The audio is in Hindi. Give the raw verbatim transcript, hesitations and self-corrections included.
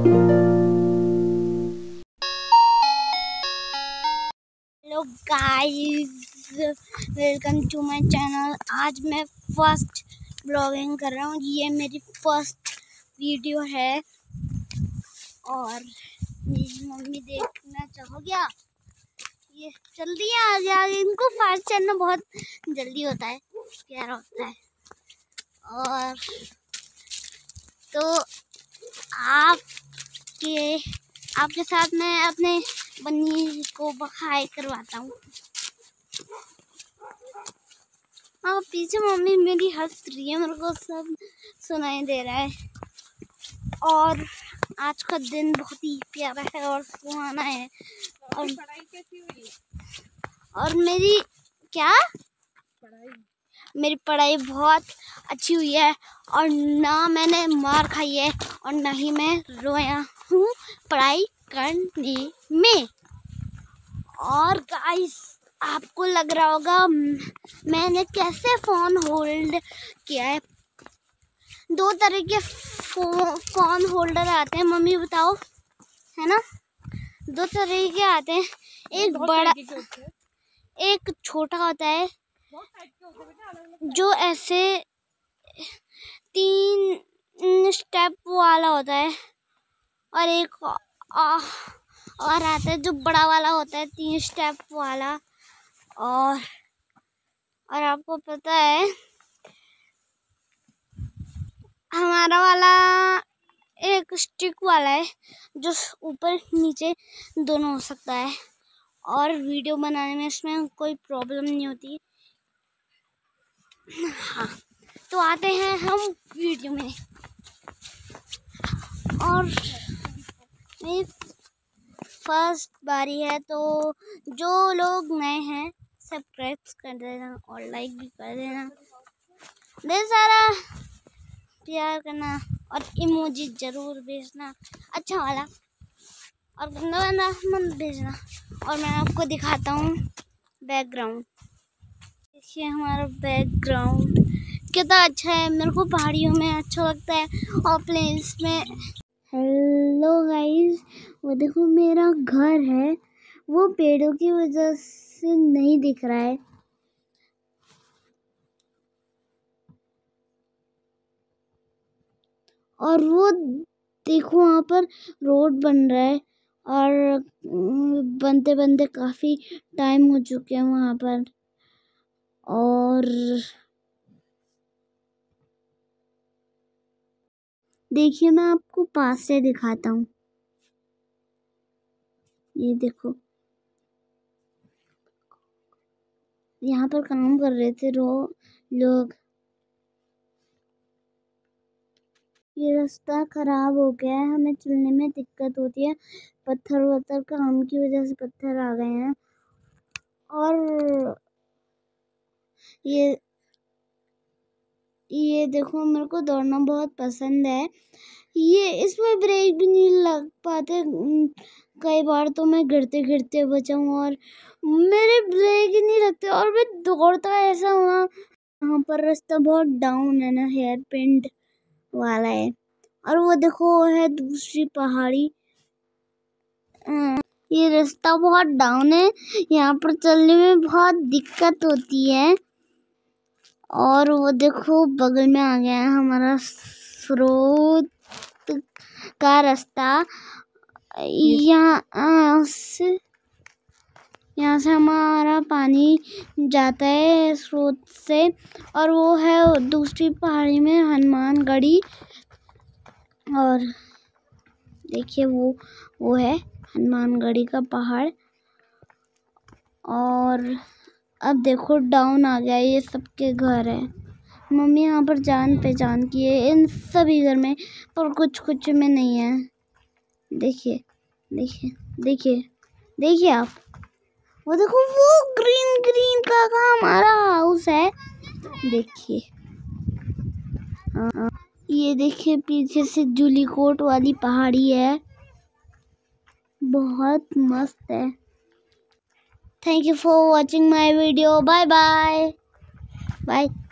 Hello guys, welcome to my channel. आज मैं फर्स्ट ब्लॉगिंग कर रहा हूँ। ये मेरी फर्स्ट वीडियो है और मेरी मम्मी देखना चाहोगे? ये जल्दी आ गया। इनको फर्स्ट चलना बहुत जल्दी होता है, प्यारा होता है। और तो आपके आपके साथ मैं अपने बन्नी को हाय करवाता हूँ। हाँ, पीछे मम्मी मेरी हंस रही है, मेरे को सब सुनाई दे रहा है। और आज का दिन बहुत ही प्यारा है और सुहाना है। और पढ़ाई कैसी हुई? और मेरी क्या पढ़ाई मेरी पढ़ाई बहुत अच्छी हुई है और ना मैंने मार खाई है और ना ही मैं रोया हूँ पढ़ाई करने में। और गाइस, आपको लग रहा होगा मैंने कैसे फ़ोन होल्ड किया है। दो तरह के फो, फ़ोन होल्डर आते हैं, मम्मी बताओ, है ना? दो तरह के आते हैं, एक बड़ा, एक छोटा होता है जो ऐसे तीन स्टेप वाला होता है, और एक आ, और आता है जो बड़ा वाला होता है, तीन स्टेप वाला। और और आपको पता है हमारा वाला एक स्टिक वाला है जो ऊपर नीचे दोनों हो सकता है, और वीडियो बनाने में इसमें कोई प्रॉब्लम नहीं होती। हाँ, तो आते हैं हम वीडियो में। और मेरी फर्स्ट बारी है, तो जो लोग नए हैं सब्सक्राइब कर देना और लाइक भी कर देना, ढेर सारा प्यार करना और इमोजी जरूर भेजना, अच्छा वाला, और गंदा गंदा मत भेजना। और मैं आपको दिखाता हूँ बैकग्राउंड। देखिए हमारा बैकग्राउंड कितना अच्छा है, मेरे को पहाड़ियों में अच्छा लगता है और प्लेन्स में। हेलो गाइस, वो देखो मेरा घर है, वो पेड़ों की वजह से नहीं दिख रहा है। और वो देखो वहाँ पर रोड बन रहा है और बनते बनते काफ़ी टाइम हो चुके हैं वहाँ पर। और देखिए मैं आपको पास से दिखाता हूँ, ये देखो यहाँ पर काम कर रहे थे रो लोग। ये रास्ता खराब हो गया है, हमें चलने में दिक्कत होती है, पत्थर वत्थर काम की वजह से पत्थर आ गए हैं। और ये ये देखो मेरे को दौड़ना बहुत पसंद है। ये इसमें ब्रेक भी नहीं लग पाते, कई बार तो मैं गिरते गिरते बचा हूँ और मेरे ब्रेक ही नहीं लगते और मैं दौड़ता ऐसा हुआ। यहाँ पर रास्ता बहुत डाउन है ना, हेयर पिंड वाला है। और वो देखो है दूसरी पहाड़ी। ये रास्ता बहुत डाउन है, यहाँ पर चलने में बहुत दिक्कत होती है। और वो देखो बगल में आ गया है हमारा स्रोत का रास्ता। यहाँ से यहाँ से हमारा पानी जाता है स्रोत से, और वो है दूसरी पहाड़ी में हनुमानगढ़ी। और देखिए वो वो है हनुमानगढ़ी का पहाड़। और अब देखो डाउन आ गया, ये सबके घर है। मम्मी यहाँ पर जान पहचान की है इन सभी घर में, पर कुछ कुछ में नहीं है। देखिए देखिए देखिए देखिए आप, वो देखो वो ग्रीन ग्रीन का का हमारा हाउस है। देखिए ये देखिए पीछे से जूलीकोट वाली पहाड़ी है, बहुत मस्त है। Thank you for watching my video. Bye bye bye.